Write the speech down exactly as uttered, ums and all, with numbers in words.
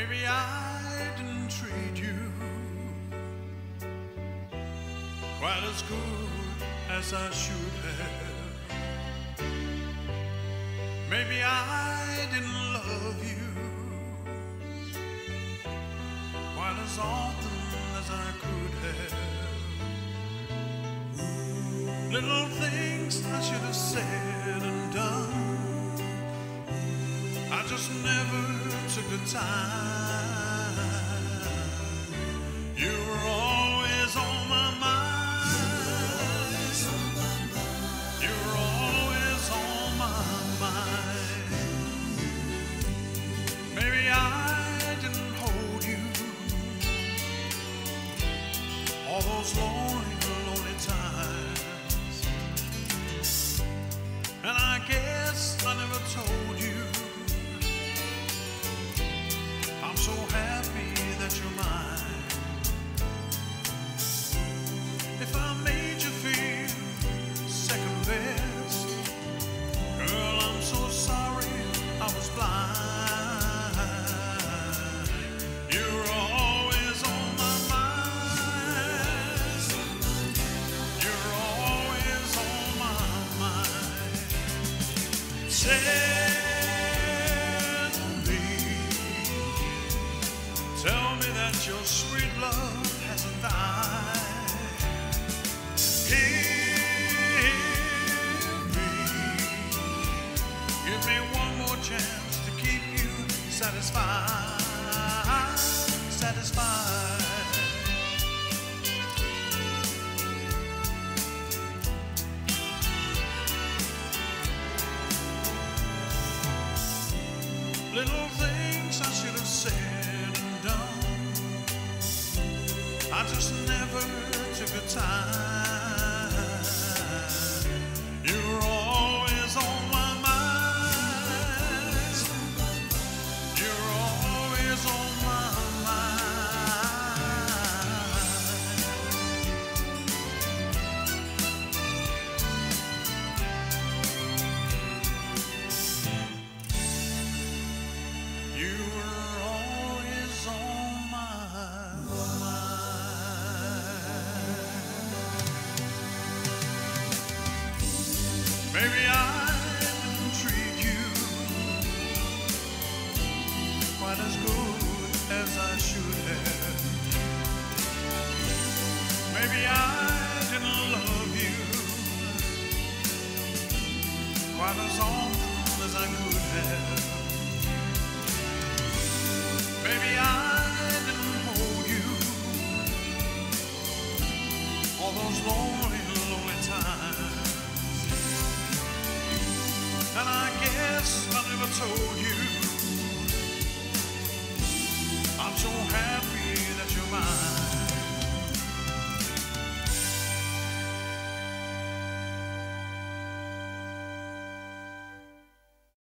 Maybe I didn't treat you quite as good as I should have. Maybe I didn't love you quite as often as I could have. Little things I should have said and done, I just never took the time. You were always on my mind. You were always on my mind. Maybe I didn't hold you all those lonely, lonely times, and I guess I never told you I'm so happy that you're mine. If I made you feel second best, girl, I'm so sorry I was blind. You were always on my mind. You're always on my mind. Say Tell me that your sweet love hasn't died. Hear me. Give me one more chance to keep you satisfied. Satisfied. Little things I should have said, I just never took the time. You were always on my mind. You're always on my mind. You were always on my Maybe I didn't treat you quite as good as I should have. Maybe I didn't love you quite as often as I could have. Maybe I didn't hold you all those lonely, lonely times, and I guess I never told you I'm so happy that you're mine.